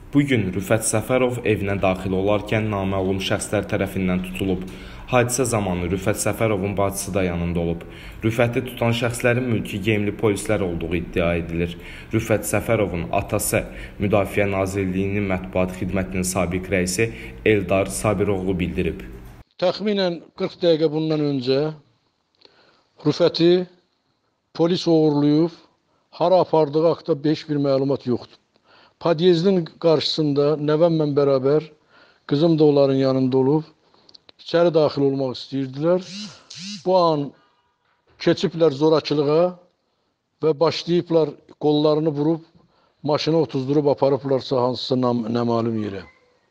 Bugün Rüfət Səfərov evinə daxil olarkən naməlum şəxslər tərəfindən tutulub. Hadisə zamanı Rüfət Səfərovun bacısı da yanında olub. Rüfəti tutan şəxslərin mülki geyimli polislər olduğu iddia edilir. Rüfət Səfərovun atası Müdafiə Nazirliyinin mətbuat xidmətinin sabiq rəisi Eldar Sabiroğlu bildirib. Təxminən 40 dəqiqə bundan öncə Rüfəti polis uğurlayıb, hara apardığı haqda heç bir məlumat yoxdur. Podyezdin qarşısında nəvəmlə bərabər, qızım da onların yanında olub, içəri daxil olmaq istəyirdilər. Bu an keçiblər zorakılığa və başlayıblar qollarını vurub, maşına otuzdurub aparıblarsa hansısa namalum yerə.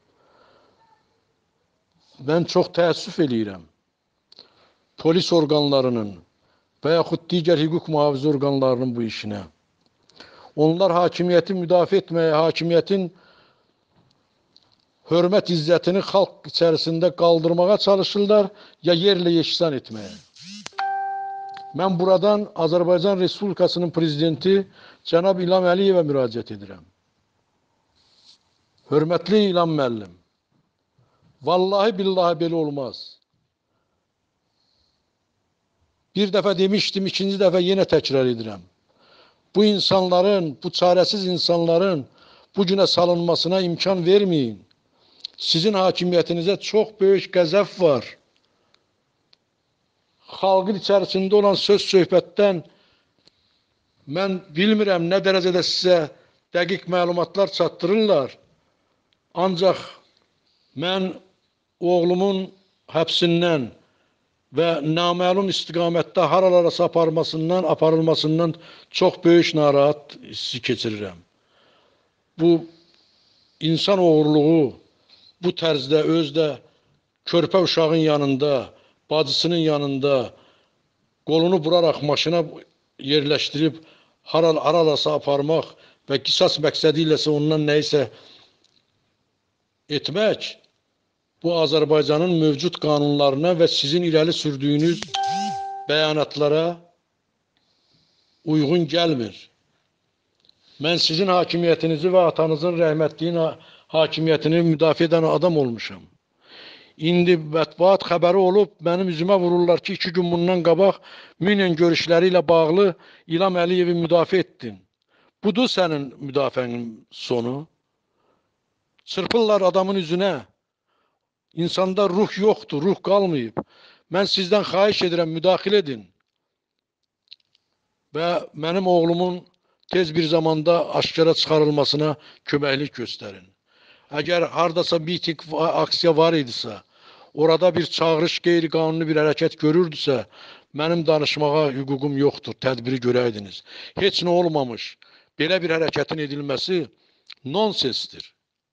Mən çox təəssüf eləyirəm. Polis orqanlarının və yaxud digər hüquq mühafizə orqanlarının bu işinə. Onlar hakimiyyəti müdafiə etməyə, hakimiyyətin hörmət izzətini xalq içərisində qaldırmağa çalışırlar, ya yerlə yeksan etməyə. Mən buradan Azərbaycan Respublikasının prezidenti cənab İlham Əliyevə müraciət edirəm. Hörmətli İlham müəllim, vallahi billahi belə olmaz. Bir dəfə demişdim, ikinci dəfə yenə təkrar edirəm. Bu insanların, bu çarəsiz insanların bu günə salınmasına imkan verməyin. Sizin hakimiyyətinizə çox böyük qəzəb var. Xalqın içərisində olan söz-söhbətdən mən bilmirəm nə dərəcədə sizə dəqiq məlumatlar çatdırırlar. Ancaq mən oğlumun həbsindən və naməlum istiqamətdə haralarasa aparılmasından çox böyük narahat hissi keçirirəm. Bu insan oğurluğu bu tərzdə özdə körpə uşağın yanında, bacısının yanında qolunu vuraraq maşına yerləşdirib haralarasa aparmaq və qisas məqsədi iləsə ondan nəyisə etmək, bu Azərbaycanın mövcud qanunlarına və sizin irəli sürdüyünüz bəyanatlara uyğun gəlmir. Mən sizin hakimiyyətinizi və atanızın rəhmətliyin hakimiyyətini müdafiə edən adam olmuşam. İndi mətbuat xəbəri olub, mənim üzümə vururlar ki, 2 gün bundan qabaq Münen görüşləri ilə bağlı İlham Əliyevi müdafiə etdin. Budur sənin müdafiənin sonu. Çırpırlar adamın üzünə. İnsanda ruh yoxdur, ruh qalmayıb. Mən sizdən xahiş edirəm, müdaxilə edin. Və mənim oğlumun tez bir zamanda aşkara çıxarılmasına köməklik göstərin. Əgər haradasa miting, aksiya var idisə, orada bir çağırış, qeyri-qanuni bir hərəkət görürdüsə, mənim danışmağa hüququm yoxdur, tədbiri görəydiniz. Heç nə olmamış, belə bir hərəkətin edilməsi nonsensdir.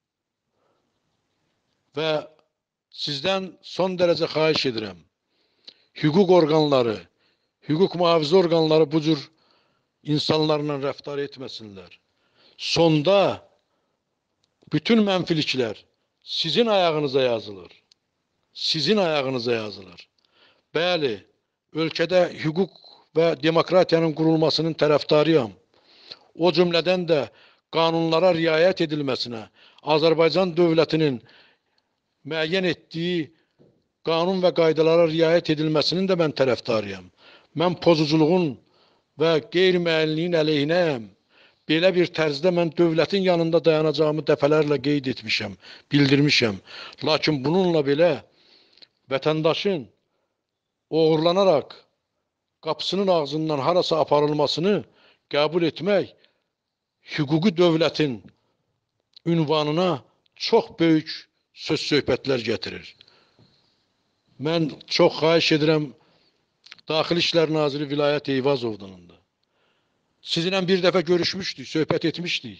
Və sizdən son dərəcə xahiş edirəm. Hüquq orqanları, hüquq mühafizə orqanları bu cür insanlarla rəftar etməsinlər. Sonda bütün mənfiliklər sizin ayağınıza yazılır. Sizin ayağınıza yazılır. Bəli, ölkədə hüquq və demokratiyanın qurulmasının tərəfdarıyam. O cümlədən də qanunlara riayət edilməsinə, Azərbaycan dövlətinin müəyyən etdiyi qanun və qaydalara riayət edilməsinin də mən tərəfdarıyam. Mən pozuculuğun və qeyri-müəyyənliyin əleyhinəyəm. Belə bir tərzdə mən dövlətin yanında dayanacağımı dəfələrlə qeyd etmişəm, bildirmişəm. Lakin bununla belə vətəndaşın uğurlanaraq qapısının ağzından harasa aparılmasını qəbul etmək hüquqi dövlətin ünvanına çox böyük söz-söhbətlər gətirir. Mən çox xahiş edirəm Daxili İşlər Naziri Vilayət Eyvazovdan da. Sizinlə bir dəfə görüşmüşdük, söhbət etmişdik.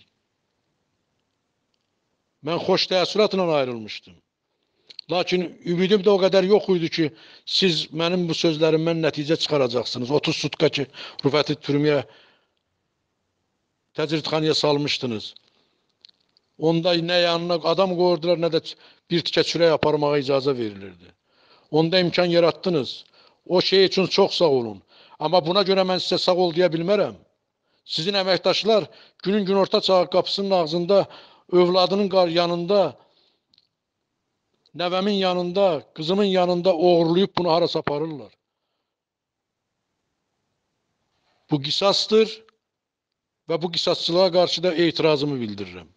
Mən xoş təəssüratla ayrılmışdım. Lakin ümidim də o qədər yox idi ki, siz mənim bu sözlərimdən nəticə çıxaracaqsınız. 30 sutka ki, Rüfəti türməyə təcridxanaya salmışdınız. Onda nə yanına adam qoyurdular, nə də bir tikə çörək aparmağa icazə verilirdi. Onda imkan yarattınız. O şey üçün çox sağ olun. Amma buna görə mən sizə sağ ol deyə bilmərəm. Sizin əməkdaşlar günün günorta çağı qapısının ağzında övladının yanında, nəvəmin yanında, qızımın yanında oğurlayıb bunu harasa aparırlar. Bu qisasdır və bu qisasçılığa qarşı da etirazımı bildirirəm.